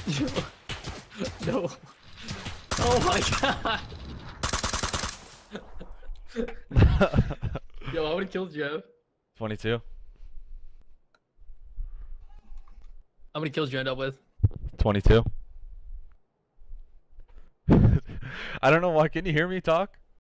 No. Oh my god. Yo, how many kills do you have? 22. How many kills do you end up with? 22. I don't know why. Can you hear me talk?